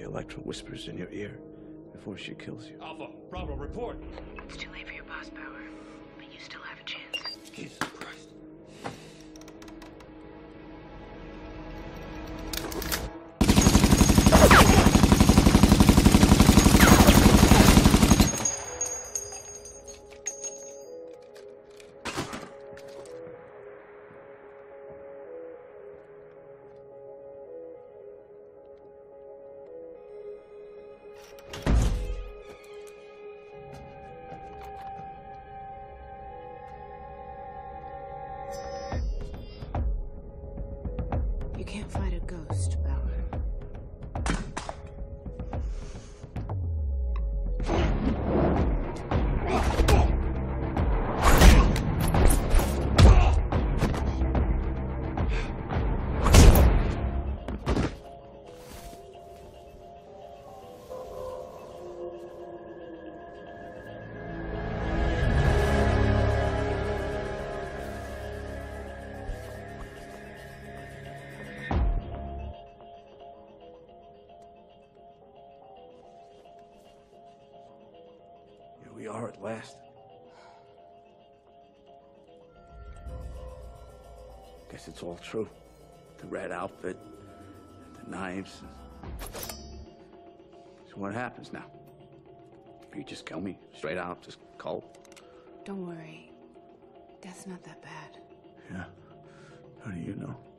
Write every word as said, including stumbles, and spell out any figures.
Elektra whispers in your ear before she kills you. Alpha, Bravo, report. It's too late for your boss, Bauer, but you still have a chance. Jesus Christ. You can't fight a ghost, Bauer. Here we are at last. Guess it's all true. The red outfit, the knives. So what happens now? You just kill me straight out, just cold? Don't worry. Death's not that bad. Yeah. How do you know?